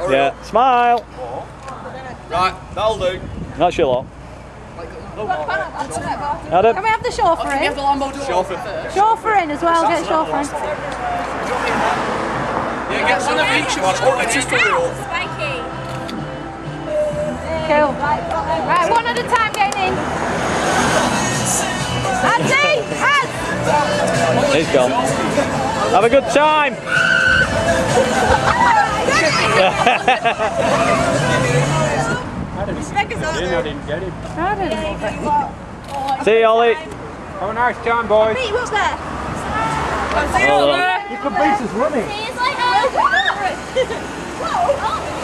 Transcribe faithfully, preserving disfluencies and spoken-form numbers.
Yeah, smile. Right, that'll do. That's your lot. Adam. Can we have the chauffeur in? Chauffeur. Chauffeur in as well, get chauffeur in. Yeah, get some of each of us. Oh, it's just a real. Cool. Right, one at a time getting in. Andy! Az! He's gone. Have a good time. I didn't get him. I didn't. See you, Ollie. Have a nice time, boys. Meet you up there. Hold on. You could beat us running. He's like, oh!